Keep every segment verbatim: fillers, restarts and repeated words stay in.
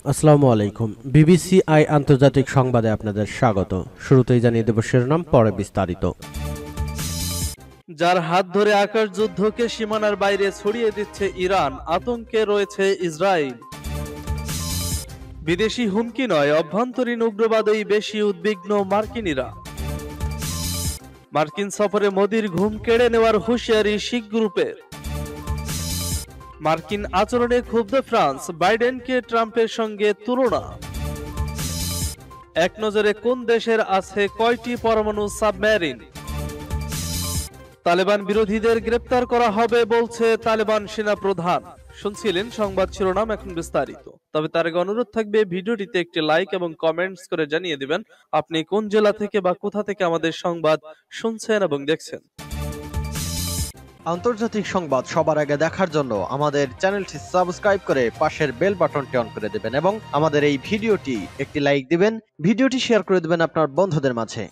আসসালামু আলাইকুম। BBC I আন্তর্জাতিক সংবাদে আপনাদের স্বাগত। শুরুতেই জানিয়ে দেব শিরোনাম, পরে বিস্তারিত। যার হাত ধরে আকাশ যুদ্ধকে সীমানার বাইরে ছড়িয়ে দিচ্ছে ইরান, আতঙ্কে রয়েছে ইসরায়েল। বিদেশি হুমকি নয়, অভ্যন্তরীণ উগ্রবাদেই বেশি উদ্বিগ্ন মার্কিনিরা। মার্কিন সফরে মোদির ঘুম কেড়ে নেওয়ার হুঁশিয়ারি শিখ গ্রুপের। মার্কিন আচরণে ক্ষুব্ধ ফ্রান্স, বাইডেনকে ট্রাম্পের সঙ্গে তুলনা। এক নজরে কোন দেশের আছে কয়টি পরমাণু সাবমেরিন। তালেবান বিরোধীদের গ্রেপ্তার করা হবে বলছে তালেবান সেনা প্রধান। শুনছিলেন সংবাদ শিরোনাম, এখন বিস্তারিত। তবে তার আগে অনুরোধ থাকবে ভিডিওটিতে একটি লাইক এবং কমেন্টস করে জানিয়ে দিবেন আপনি কোন জেলা থেকে বা কোথা থেকে আমাদের সংবাদ শুনছেন এবং দেখছেন। আন্তর্জাতিক সংবাদ সবার আগে দেখার জন্য আমাদের চ্যানেলটি সাবস্ক্রাইব করে পাশের বেল বাটনটি অন করে দেবেন এবং আমাদের এই ভিডিওটি একটি লাইক দিবেন, ভিডিওটি শেয়ার করে দেবেন আপনার বন্ধুদের মাঝে।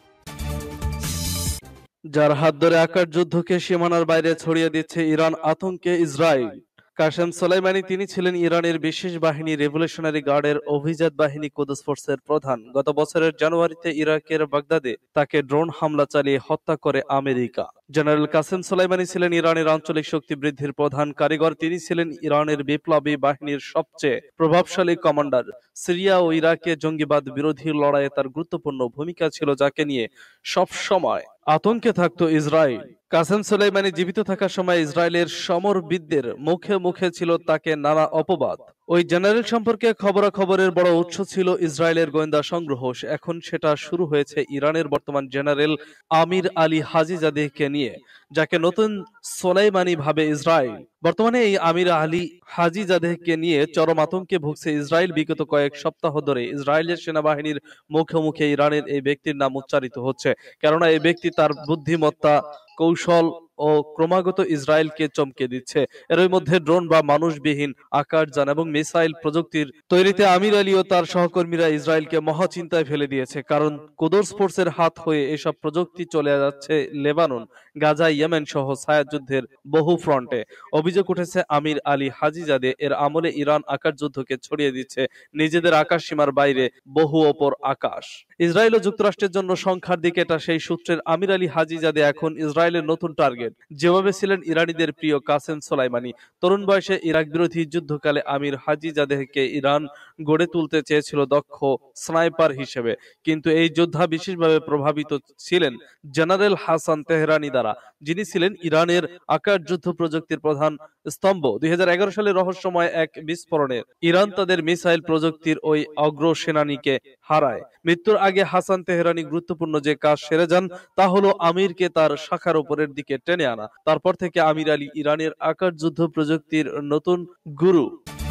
যার হাত ধরে আকাশ যুদ্ধকে সীমানার বাইরে ছড়িয়ে দিচ্ছে ইরান, আতঙ্কে ইসরায়েল। কাসেম সোলাইমানি তিনি ছিলেন ইরানের বিশেষ বাহিনী রেভলিউশনারি গার্ডের অভিজাত বাহিনী কুদস ফোর্সের প্রধান। গত বছরের জানুয়ারিতে ইরাকের বাগদাদে তাকে ড্রোন হামলা চালিয়ে হত্যা করে আমেরিকা। জেনারেল কাসেম সোলাইমানি ছিলেন ইরানের আঞ্চলিক শক্তি বৃদ্ধির প্রধান কারিগর। তিনি ছিলেন ইরানের বিপ্লবী বাহিনীর সবচেয়ে প্রভাবশালী কমান্ডার। সিরিয়া ও ইরাকে জঙ্গিবাদ বিরোধী লড়াইয়ে তার গুরুত্বপূর্ণ ভূমিকা ছিল, যাকে নিয়ে সব সময় আতঙ্কে থাকতো ইসরায়েল। কাসেম সোলাইমানি জীবিত থাকার সময় ইসরায়েলের সমরবিদদের মুখে মুখে ছিল তাকে নানা অপবাদ। ওই জেনারেল সম্পর্কে খবরাখবরের বড় উৎস ছিল ইসরায়েলের গোয়েন্দা সংগ্রহ। এখন সেটা শুরু হয়েছে ইরানের বর্তমান জেনারেল আমির আলী হাজিজাদেহকে নিয়ে, যাকে নতুন সোলাইমানি ভাবে ইসরায়েল। বর্তমানে এই আমির আলী হাজিজাদেহকে নিয়ে চরম আতঙ্কে ভুগছে ইসরায়েল। বিগত কয়েক সপ্তাহ ধরে ইসরায়েলের সেনাবাহিনীর মুখে মুখে ইরানের এই ব্যক্তির নাম উচ্চারিত হচ্ছে, কেননা এই ব্যক্তি তার বুদ্ধিমত্তা, কৌশল ও ক্রমাগত ইসরায়েলকে চমকে দিচ্ছে। এর মধ্যে ড্রোন বা মানুষবিহীন আকাশযান এবং মিসাইল প্রযুক্তির তৈরিতে আমির আলী ও তার সহকর্মীরা ইসরায়েলকে মহাচিন্তায় ফেলে দিয়েছে, কারণ কুদস ফোর্সের হাত হয়ে এসব প্রযুক্তি চলে যাচ্ছে লেবানন, গাজা, ইয়েমেন সহ ছায়া যুদ্ধের বহু ফ্রন্টে। অভিযোগ উঠেছে আমির আলী হাজিজাদে এর আমলে ইরান আকাশ যুদ্ধকে ছড়িয়ে দিচ্ছে নিজেদের আকাশ সীমার বাইরে, বহু ওপর আকাশ। ইসরায়েল ও যুক্তরাষ্ট্রের জন্য সংখ্যার দিকে এটা সেই সূত্রের আমির আলী হাজিজাদে এখন ইসরায়েলের নতুন টার্গেট। যেভাবে ছিলেন ইরানিদের প্রিয় কাসেম সোলাইমানি। তরুণ বয়সে ইরাক বিরোধী যুদ্ধকালে আমির হাজিজাদেহকে ইরান গড়ে তুলতে চেয়েছিল দক্ষ স্নাইপার হিসেবে, কিন্তু এই যোদ্ধা বিশেষভাবে প্রভাবিত ছিলেন জেনারেল হাসান তেহরানি দ্বারা, যিনি ছিলেন ইরানের আকাশ যুদ্ধ প্রযুক্তির প্রধান স্তম্ভ। দুই হাজার এগারো সালে রহস্যময় এক বিস্ফোরণে ইরান তাদের মিসাইল প্রযুক্তির ওই অগ্র সেনানীকে হারায়। মৃত্যুর আগে হাসান তেহরানি গুরুত্বপূর্ণ যে কাজ সেরে যান তা হলো আমিরকে তার শাখার উপরের দিকে টেনে আনা। তারপর থেকে আমির আলী ইরানের আকাশ যুদ্ধ প্রযুক্তির নতুন গুরু।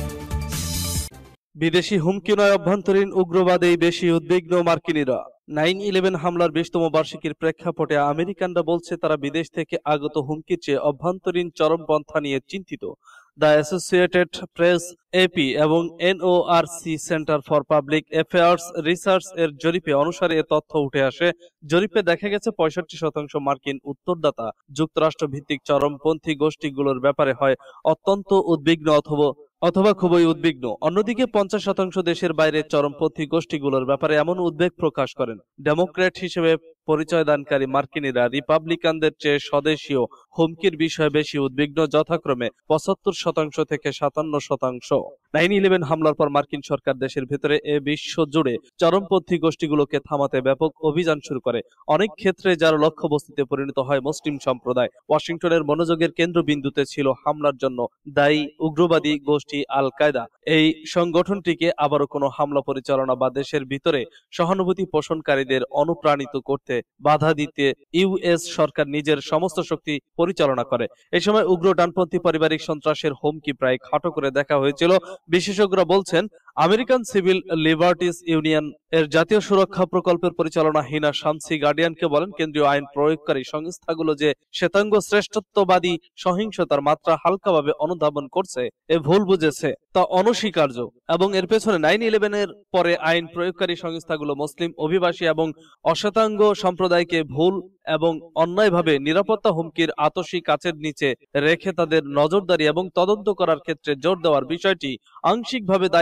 বিদেশি হুমকি নয়, অভ্যন্তরীণ উগ্রবাদেই বেশি উদ্বিগ্ন মার্কিনিরা। নাইন ইলেভেন হামলার বিশতম বার্ষিকীর প্রেক্ষাপটে আমেরিকানরা বলছে তারা বিদেশ থেকে আগত হুমকির চেয়ে অভ্যন্তরীণ চরমপন্থা নিয়ে চিন্তিত। দ্য অ্যাসোসিয়েটেড প্রেস, এপি এবং NORC centre for public affairs research এর জরিপে অনুসারে এ তথ্য উঠে আসে। জরিপে দেখা গেছে পঁয়ষট্টি শতাংশ মার্কিন উত্তরদাতা যুক্তরাষ্ট্র ভিত্তিক চরমপন্থী গোষ্ঠীগুলোর ব্যাপারে হয় অত্যন্ত উদ্বিগ্ন অথবা অথবা খুবই উদ্বিগ্ন। অন্যদিকে পঞ্চাশ শতাংশ দেশের বাইরে চরমপন্থী গোষ্ঠীগুলোর ব্যাপারে এমন উদ্বেগ প্রকাশ করেন। ডেমোক্র্যাট হিসেবে পরিচয় দানকারী মার্কিনিরা রিপাবলিকানদের চেয়ে স্বদেশীয় হুমকির বিষয়ে বেশি উদ্বিগ্ন, যথাক্রমে পঁচাত্তর শতাংশ থেকে সাতান্ন শতাংশ। নাইন ইলেভেন হামলার পর মার্কিন সরকার দেশের ভেতরে এ বিশ্ব জুড়ে চরমপন্থী গোষ্ঠীগুলোকে থামাতে ব্যাপক অভিযান শুরু করে। অনেক ক্ষেত্রে যার লক্ষ্যবস্তুতে পরিণত হয় মুসলিম সম্প্রদায়। ওয়াশিংটনের মনোযোগের কেন্দ্রবিন্দুতে ছিল হামলার জন্য দায়ী উগ্রবাদী গোষ্ঠী আল কায়দা। এই সংগঠনটিকে আবারও কোনো হামলা পরিচালনা বা দেশের ভিতরে সহানুভূতি পোষণকারীদের অনুপ্রাণিত করতে বাধা দিতে ইউএস সরকার নিজের সমস্ত শক্তি পরিচালনা করে। এই সময় উগ্র ডানপন্থী পারিবারিক সন্ত্রাসের হুমকি প্রায় খাটো করে দেখা হয়েছিল। বিশেষজ্ঞরা বলছেন আমেরিকান সিভিল লিবার্টিস ইউনিয়ন এর জাতীয় সুরক্ষা প্রকল্পের পরিচালনা হিনা শামসি গার্ডিয়ানকে বলেন, কেন্দ্রীয় আইন প্রয়োগকারী সংস্থাগুলো যে শ্বেতাঙ্গ শ্রেষ্ঠত্ববাদী সহিংসতার মাত্রা হালকাভাবে অনুধাবন করছে, এ ভুল বুঝেছে, তা অনস্বীকার্য। এবং এর পেছনে নাইন ইলেভেন এর পরে আইন প্রয়োগকারী সংস্থাগুলো মুসলিম অভিবাসী এবং অশ্বেতাঙ্গ সম্প্রদায়কে ভুল এবং অন্যায়ভাবে নিরাপত্তা হুমকির আতশী কাচের নিচে রেখে তাদের নজরদারি এবং তদন্ত করার ক্ষেত্রে জোর দেওয়ার বিষয়টি আংশিকভাবে দায়ী তিনি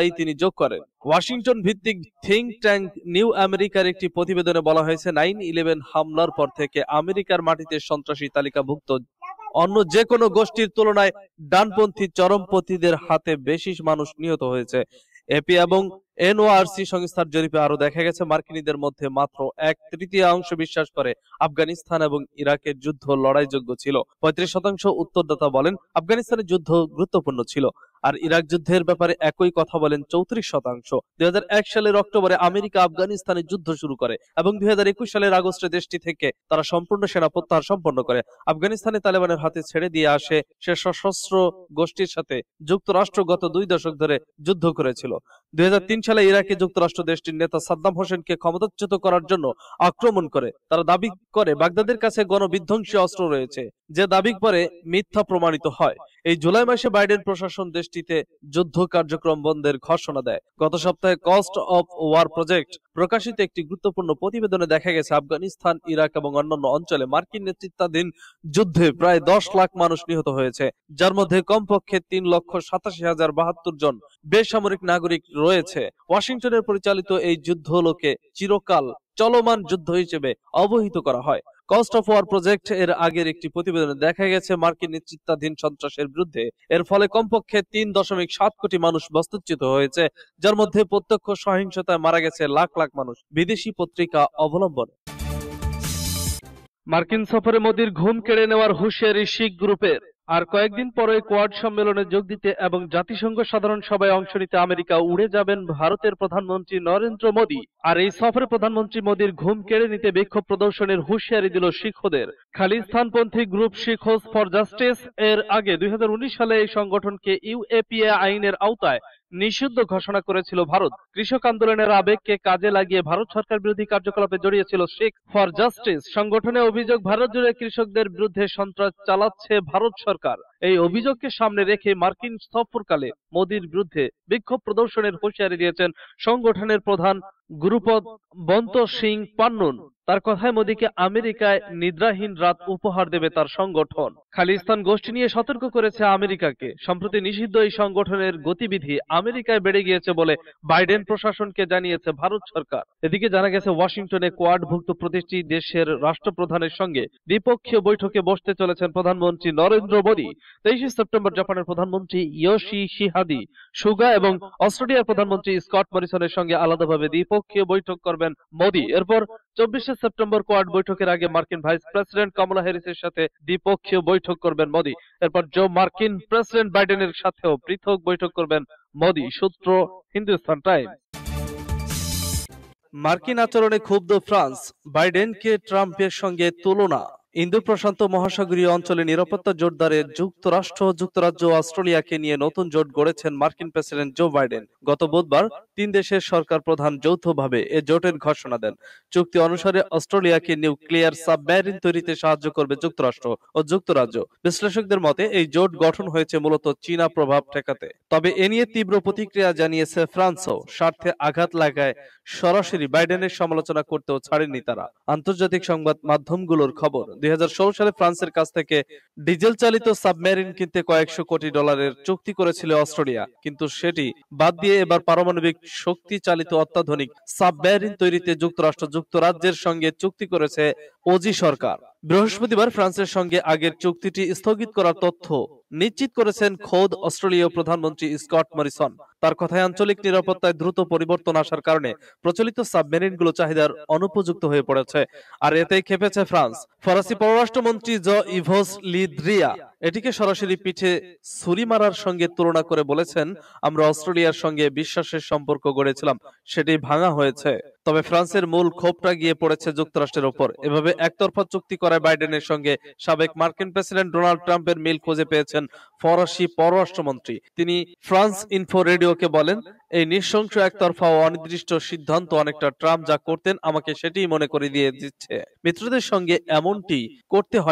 যোগ করেন। ওয়াশিংটন ভিত্তিক থিঙ্ক ট্যাঙ্ক নিউ আমেরিকার একটি প্রতিবেদনে বলা হয়েছে, নাইন ইলেভেন হামলার পর থেকে আমেরিকার মাটিতে সন্ত্রাসী তালিকাভুক্ত অন্য যে কোনো গোষ্ঠীর তুলনায় ডানপন্থী চরমপন্থীদের হাতে বেশি মানুষ নিহত হয়েছে। এপি এবং এনওআরসি সংস্থার জরিপে আরো দেখা গেছে, মার্কিনীদের মধ্যে মাত্র এক তৃতীয়াংশ বিশ্বাস করে আফগানিস্তান এবং ইরাকের যুদ্ধ লড়াইযোগ্য ছিল। পঁয়ত্রিশ শতাংশ উত্তরদাতা বলেন আফগানিস্তানের যুদ্ধ গুরুত্বপূর্ণ ছিল, আর ইরাক যুদ্ধের ব্যাপারে একই কথা বলেন চৌত্রিশ শতাংশ। দুই হাজার এক সালের অক্টোবরে আমেরিকা আফগানিস্তানে যুদ্ধ শুরু করে এবং দুই হাজার একুশ সালের আগস্টে দেশটি থেকে তারা সম্পূর্ণ সেনা প্রত্যাহার সম্পন্ন করে। আফগানিস্তানে তালেবানের হাতে ছেড়ে দিয়ে আসে সে সশস্ত্র গোষ্ঠীর সাথে যুক্তরাষ্ট্র গত দুই দশক ধরে যুদ্ধ করেছিল। দুই হাজার তিন সালে ইরাকে যুক্তরাষ্ট্র দেশটির নেতা সাদ্দাম হোসেনকে ক্ষমতাচ্যুত করার জন্য আক্রমণ করে। তারা দাবি করে বাগদাদের কাছে গণবিধ্বংসী অস্ত্র রয়েছে, যে দাবি পরে মিথ্যা প্রমাণিত হয়। এই জুলাই মাসে বাইডেন প্রশাসন দেশটিতে যুদ্ধ কার্যক্রম বন্ধের ঘোষণা দেয়। গত সপ্তাহে কস্ট অফ ওয়ার প্রজেক্ট প্রকাশিত একটি গুরুত্বপূর্ণ প্রতিবেদনে দেখা গেছে, আফগানিস্তান, ইরাক এবং অন্যান্য অঞ্চলে মার্কিন নেতৃত্বাধীন যুদ্ধে প্রায় দশ লাখ মানুষ নিহত হয়েছে, যার মধ্যে কমপক্ষে তিন লক্ষ সাতাশি হাজার বাহাত্তর জন বেসামরিক নাগরিক রয়েছে। ওয়াশিংটনের পরিচালিত এই যুদ্ধগুলোকে চিরকাল চলমান যুদ্ধ হিসেবে অবহিত করা হয়। কস্ট অফ ওয়ার প্রজেক্ট এর আগের একটি প্রতিবেদনে দেখা গেছে, মার্কিন নেতৃত্বাধীন সন্ত্রাসের বিরুদ্ধে এর ফলে কমপক্ষে তিন দশমিক সাত কোটি মানুষ বাস্তুচ্যুত হয়েছে, যার মধ্যে প্রত্যক্ষ সহিংসতায় মারা গেছে লাখ লাখ মানুষ। বিদেশি পত্রিকা অবলম্বন। মার্কিন সফরে মোদির ঘুম কেড়ে নেওয়ার হুঁশিয়ারি শিখ গ্রুপের। আর কয়েকদিন পরে কোয়াড সম্মেলনে যোগ দিতে এবং জাতিসংঘ সাধারণ সভায় অংশ নিতে আমেরিকা উড়ে যাবেন ভারতের প্রধানমন্ত্রী নরেন্দ্র মোদী। আর এই সফরে প্রধানমন্ত্রী মোদীর ঘুম কেড়ে নিতে বিক্ষোভ প্রদর্শনের হুঁশিয়ারি দিল শিখদের। খালিস্তানপন্থী গ্রুপ শিখোস ফর জাস্টিস এর আগে দুই হাজার উনিশ সালে এই সংগঠনকে ইউএপিএ আইনের আওতায় নিষিদ্ধ ঘোষণা করেছিল ভারত। কৃষক আন্দোলনের আবেগকে কাজে লাগিয়ে ভারত সরকার বিরোধী কার্যকলাপে জড়িয়েছিল শিখ ফর জাস্টিস সংগঠনের অভিযোগ, ভারত জুড়ে কৃষকদের বিরুদ্ধে সন্ত্রাস চালাচ্ছে ভারত সরকার। এই অভিযোগকে সামনে রেখে মার্কিন সফরকালে মোদির বিরুদ্ধে বিক্ষোভ প্রদর্শনের হুঁশিয়ারি দিয়েছেন সংগঠনের প্রধান গুরুপদ বন্ত সিং পান্নুন। তার কথায় মোদীকে আমেরিকায় নিদ্রাহীন রাত উপহার দেবে তার সংগঠন। খালিস্তান গোষ্ঠী নিয়ে সতর্ক করেছে আমেরিকাকে। সম্প্রতি নিষিদ্ধ এই সংগঠনের গতিবিধি আমেরিকায় বেড়ে গিয়েছে বলে বাইডেন প্রশাসনকে জানিয়েছে ভারত সরকার। এদিকে জানা গেছে, ওয়াশিংটনে কোয়াডভুক্ত প্রতিটি দেশের রাষ্ট্রপ্রধানের সঙ্গে দ্বিপক্ষীয় বৈঠকে বসতে চলেছেন প্রধানমন্ত্রী নরেন্দ্র মোদী। তেইশে সেপ্টেম্বর জাপানের প্রধানমন্ত্রী ইয়োশিহিদে সুগা এবং অস্ট্রেলিয়ার প্রধানমন্ত্রী স্কট মরিসনের সঙ্গে আলাদাভাবে দ্বিপক্ষীয় বৈঠক করবেন মোদী। এরপর চব্বিশে সেপ্টেম্বর কোয়াড বৈঠকের আগে মার্কিন ভাইস প্রেসিডেন্ট কমলা হ্যারিসের সাথে দ্বিপক্ষীয় বৈঠক করবেন মোদী। এরপর জো মার্কিন প্রেসিডেন্ট বাইডেনের সাথেও পৃথক বৈঠক করবেন মোদী, সূত্র হিন্দুস্তান টাইমস। মার্কিন আচরণে ক্ষুব্ধ ফ্রান্স, বাইডেনকে ট্রাম্পের সঙ্গে তুলনা। ইন্দো প্রশান্ত মহাসাগরীয় অঞ্চলে নিরাপত্তা জোরদারে যুক্তরাষ্ট্র, যুক্তরাজ্য ও অস্ট্রেলিয়াকে নিয়ে নতুন জোট গড়েছেন মার্কিন প্রেসিডেন্ট জো বাইডেন। গত বুধবার তিন দেশের সরকার প্রধান যৌথভাবে এ জোটের ঘোষণা দেন। চুক্তি অনুসারে অস্ট্রেলিয়াকে নিউক্লিয়ার সাবমেরিন তৈরিতে সাহায্য করবে যুক্তরাষ্ট্র ও যুক্তরাজ্য। বিশ্লেষকদের মতে এই জোট গঠন হয়েছে মূলত চীনা প্রভাব ঠেকাতে। তবে এ নিয়ে তীব্র প্রতিক্রিয়া জানিয়েছে ফ্রান্সও। স্বার্থে আঘাত লাগায় সরাসরি বাইডেনের সমালোচনা করতেও ছাড়েননি তারা। আন্তর্জাতিক সংবাদ মাধ্যমগুলোর খবর, দুই হাজার ষোলো সালে ফ্রান্সের কাছ থেকে ডিজেল চালিত সাবমেরিন কিনতে কয়েকশো কোটি ডলারের চুক্তি করেছিল অস্ট্রেলিয়া, কিন্তু সেটি বাদ দিয়ে এবার পারমাণবিক শক্তি চালিত অত্যাধুনিক সাবমেরিন তৈরিতে যুক্তরাষ্ট্র, যুক্তরাজ্যের সঙ্গে চুক্তি করেছে ওজি সরকার। বৃহস্পতিবার ফ্রান্সের সঙ্গে আগের চুক্তিটি স্থগিত করার তথ্য নিশ্চিত করেছেন খোদ অস্ট্রেলীয় প্রধানমন্ত্রী স্কট মরিসন। তার কথায় আঞ্চলিক নিরাপত্তায় দ্রুত পরিবর্তন আসার কারণে প্রচলিত সাবমেরিনগুলো চাহিদার অনুপযুক্ত হয়ে পড়েছে, আর এতেই খেপেছে ফ্রান্স। ফরাসি পররাষ্ট্রমন্ত্রী জ ইভোস লি দ্রিয়া এটিকে সরাসরি পিঠে ছুরি মারার সঙ্গে তুলনা করে বলেছেন, আমরা অস্ট্রেলিয়ার সঙ্গে বিশ্বাসের সম্পর্ক গড়েছিলাম, সেটি ভাঙা হয়েছে। তবে ফ্রান্সের মূল ক্ষোভটা গিয়ে পড়েছে যুক্তরাষ্ট্রের ওপর। এভাবে একতরফা চুক্তি করায় বাইডেনের সঙ্গে সাবেক মার্কিন প্রেসিডেন্ট ডোনাল্ড ট্রাম্পের মিল খুঁজে পেয়েছেন ফরাসি পররাষ্ট্রমন্ত্রী। তিনি ফ্রান্স ইনফো রেডিওকে বলেন, এই নৃশংস একতরফা ও অনির্দিষ্ট সিদ্ধান্ত অনেকটা ট্রাম্প যা করতেন আমাকে সেটিই মনে করে দিয়ে দিচ্ছে। মিত্রদের সঙ্গে এমনটি করতে হয় না।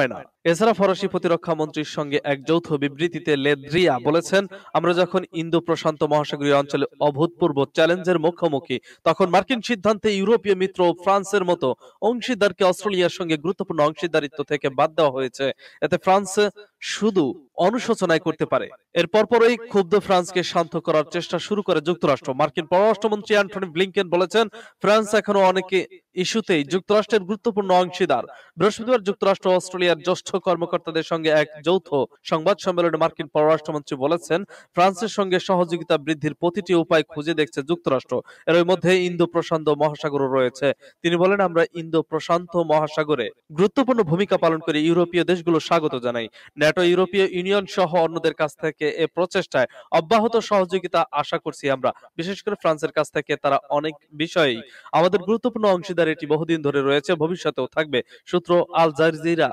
এছাড়া ফরাসি প্রতিরক্ষা মন্ত্রীর সঙ্গে এক যৌথ বিবৃতিতে লে দ্রিয়া বলেছেন, আমরা যখন ইন্দো প্রশান্ত মহাসাগরীয় অঞ্চলে অভূতপূর্ব চ্যালেঞ্জের মুখোমুখি, তখন মার্কিন সিদ্ধান্তে ইউরোপীয় মিত্র ও ফ্রান্সের মতো অংশীদারকে অস্ট্রেলিয়ার সঙ্গে গুরুত্বপূর্ণ অংশীদারিত্ব থেকে বাদ দেওয়া হয়েছে। এতে ফ্রান্স শুধু অনুশোচনায় করতে পারে। এর পরপরই ক্ষুব্ধ ফ্রান্সকে শান্ত করার চেষ্টা শুরু করে যুক্তরাষ্ট্র। মার্কিন পররাষ্ট্রমন্ত্রী অ্যান্টনি ব্লিংকেন বলেছেন, ফ্রান্স এখনো অনেকে ইস্যুতেই যুক্তরাষ্ট্রের গুরুত্বপূর্ণ অংশীদার। বৃহস্পতিবার যুক্তরাষ্ট্র ও অস্ট্রেলিয়ার জ্যেষ্ঠ কর্মকর্তাদের সঙ্গে এক যৌথ সংবাদ সম্মেলনে মার্কিন পররাষ্ট্রমন্ত্রী বলেছেন, ফ্রান্সের সঙ্গে সহযোগিতা বৃদ্ধির প্রতিটি উপায় খুঁজে দেখছে যুক্তরাষ্ট্র। এর মধ্যে ইন্দো প্রশান্ত মহাসাগরও রয়েছে। তিনি বলেন, আমরা ইন্দো প্রশান্ত মহাসাগরে গুরুত্বপূর্ণ ভূমিকা পালন করে ইউরোপীয় দেশগুলো স্বাগত জানাই। ন্যাটো, ইউরোপীয় ইউনিয়ন সহ অন্যদের কাছ থেকে এ প্রচেষ্টায় অব্যাহত সহযোগিতা আশা করছি আমরা। বিশেষ করে ফ্রান্সের কাছ থেকে তারা অনেক বিষয়েই আমাদের গুরুত্বপূর্ণ অংশীদার, এটি বহুদিন ধরে রয়েছে, ভবিষ্যতেও থাকবে। সূত্র আল জাজিরা।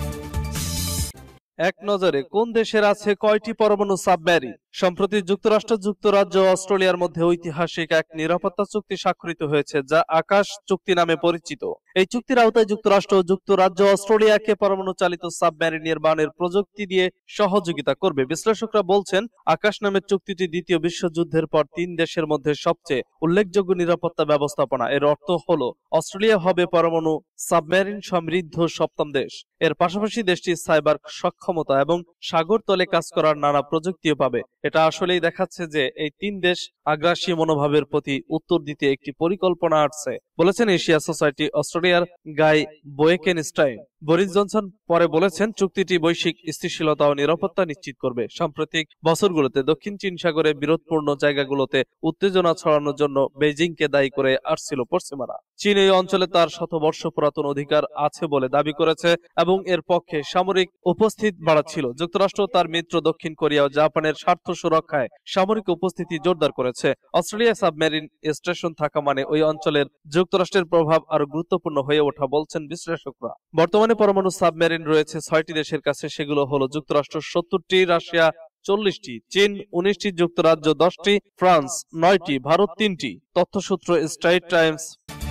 এক নজরে কোন দেশের আছে কয়টি পরমাণু সাবমেরিন? সম্প্রতি যুক্তরাষ্ট্র, যুক্তরাজ্য ও অস্ট্রেলিয়ার মধ্যে ঐতিহাসিক এক নিরাপত্তা চুক্তি স্বাক্ষরিত হয়েছে, যা আকাশ চুক্তি নামে পরিচিত। এই চুক্তির আওতায় যুক্তরাষ্ট্র, যুক্তরাজ্য অস্ট্রেলিয়াকে পরমাণু চালিত সাবমেরিন নির্মাণের প্রযুক্তি দিয়ে সহযোগিতা করবে। বিশ্লেষকরা বলছেন, আকাশ নামের চুক্তিটি দ্বিতীয় বিশ্বযুদ্ধের পর তিন দেশের মধ্যে সবচেয়ে উল্লেখযোগ্য নিরাপত্তা ব্যবস্থাপনা। এর অর্থ হলো অস্ট্রেলিয়া হবে পরমাণু সাবমেরিন সমৃদ্ধ সপ্তম দেশ। এর পাশাপাশি দেশটির সাইবার সক্ষমতা এবং সাগর তলে কাজ করার নানা প্রযুক্তিও পাবে। এটা আসলেই দেখাচ্ছে যে এই তিন দেশ আগ্রাসী মনোভাবের প্রতি উত্তর দিতে একটি পরিকল্পনা আসছে, বলেছেন এশিয়া সোসাইটি অস্ট্রেলিয়ার গাই বোয়েকেনস্টাইন। বরিস জনসন পরে বলেছেন, চুক্তিটি বৈশ্বিক স্থিতিশীলতা ও নিরাপত্তা নিশ্চিত করবে। সাম্প্রতিক বছরগুলোতে দক্ষিণ চীন সাগরে বিরোধপূর্ণ জায়গাগুলোতে উত্তেজনা ছড়ানোর জন্য বেজিংকে দায়ী করে আসছিল পশ্চিমারা। চীন এই অঞ্চলে তার শতবর্ষ পুরাতন অধিকার আছে বলে দাবি করেছে এবং এর পক্ষে সামরিক উপস্থিতি বাড়াচ্ছিল। যুক্তরাষ্ট্র তার মিত্র দক্ষিণ কোরিয়া ও জাপানের স্বার্থ সুরক্ষায় সামরিক উপস্থিতি জোরদার করেছে। অস্ট্রেলিয়া সাবমেরিন স্টেশন থাকা মানে ওই অঞ্চলের যুক্তরাষ্ট্রের প্রভাব আরো গুরুত্বপূর্ণ হয়ে ওঠা, বলছেন বিশ্লেষকরা। বর্তমানে পরমাণু সাবমেরিন রয়েছে ছয়টি দেশের কাছে। সেগুলো হলো যুক্তরাষ্ট্র সত্তরটি, রাশিয়া চল্লিশটি, চীন উনিশটি, যুক্তরাজ্য দশটি, ফ্রান্স নয়টি, ভারত তিনটি। তথ্যসূত্র স্ট্রাইট টাইমস।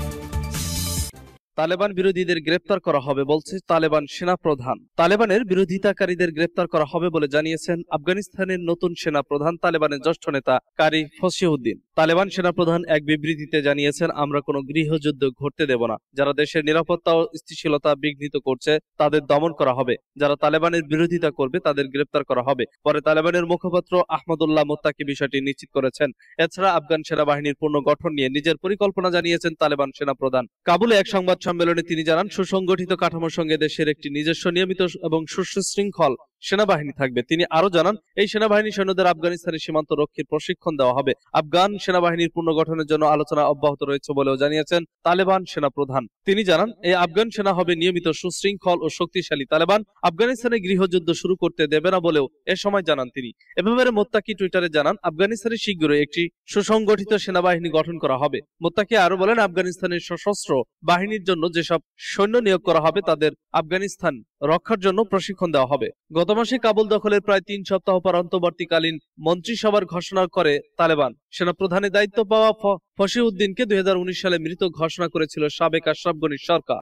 তালেবান বিরোধীদের গ্রেপ্তার করা হবে বলছে তালেবান সেনাপ্রধান। তালেবানের বিরোধিতাকারীদের গ্রেপ্তার করা হবে বলে জানিয়েছেন আফগানিস্তানের নতুন সেনাপ্রধান, তালেবানের জ্যেষ্ঠ নেতা কারি ফসিউদ্দিন। তালেবান সেনাপ্রধান এক বিবৃতিতে জানিয়েছেন, আমরা কোনো গৃহযুদ্ধ ঘটতে দেব না। যারা দেশের নিরাপত্তা ও স্থিতিশীলতা বিঘ্নিত করছে তাদের দমন করা হবে। যারা তালেবানের বিরোধিতা করবে তাদের গ্রেপ্তার করা হবে। পরে তালেবানের মুখপাত্র আহমদুল্লাহ মোত্তাকি বিষয়টি নিশ্চিত করেছেন। এছাড়া আফগান সেনাবাহিনীর পূর্ণ গঠন নিয়ে নিজের পরিকল্পনা জানিয়েছেন তালেবান সেনাপ্রধান। কাবুলে এক সংবাদ সম্মেলনে তিনি জানান, সুসংগঠিত কাঠামোর সঙ্গে দেশের একটি নিজস্ব নিয়মিত এবং সুশৃঙ্খল সেনাবাহিনী থাকবে। তিনি আরো জানান, এই সেনাবাহিনী সৈন্যদের আফগানিস্তানের সীমান্ত রক্ষীর প্রশিক্ষণ দেওয়া হবে। আফগান সেনাবাহিনীর পুনর্গঠনের জন্য আলোচনা অব্যাহত রয়েছে বলেও জানিয়েছেন তালেবান সেনাপ্রধান। তিনি জানান, এই আফগান সেনা হবে নিয়মিত, সুশৃঙ্খল ও শক্তিশালী। তালেবান আফগানিস্তানে গৃহযুদ্ধ শুরু করতে দেবে না বলেও এ সময় জানান তিনি। এ ব্যাপারে মোত্তাকি টুইটারে জানান, আফগানিস্তানে শীঘ্রই একটি সুসংগঠিত সেনাবাহিনী গঠন করা হবে। মোত্তাকি আরো বলেন, আফগানিস্তানের সশস্ত্র বাহিনীর জন্য যেসব সৈন্য নিয়োগ করা হবে তাদের আফগানিস্তান রক্ষার জন্য প্রশিক্ষণ দেওয়া হবে। গত মাসে কাবুল দখলের প্রায় তিন সপ্তাহ পর অন্তর্বর্তীকালীন মন্ত্রিসভার ঘোষণা করে তালেবান। সেনাপ্রধানের দায়িত্ব পাওয়া ফসিউদ্দিনকে দুই হাজার উনিশ সালে মৃত ঘোষণা করেছিল সাবেক আশরাফ গনি সরকার।